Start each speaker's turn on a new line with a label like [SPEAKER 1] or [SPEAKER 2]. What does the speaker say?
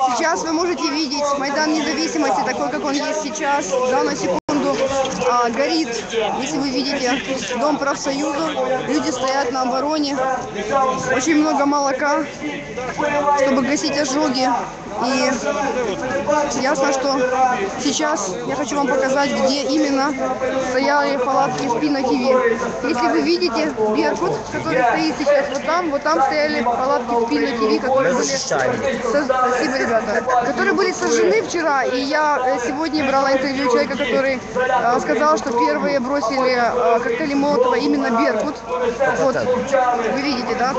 [SPEAKER 1] Сейчас вы можете видеть Майдан Независимости, такой, как он есть сейчас. Да, на секунду горит, если вы видите, Дом профсоюза. Люди стоят на обороне. Очень много молока, чтобы гасить ожоги. И ясно, что сейчас я хочу вам показать, где именно стояли палатки в Пино-ТВ. Если вы видите Беркут, который стоит сейчас вот там стояли палатки в Пино-ТВ, которые были, спасибо, ребята, которые были сожжены вчера. И я сегодня брала интервью человека, который сказал, что первые бросили коктейли Молотова именно Беркут. Вот, вы видите, да?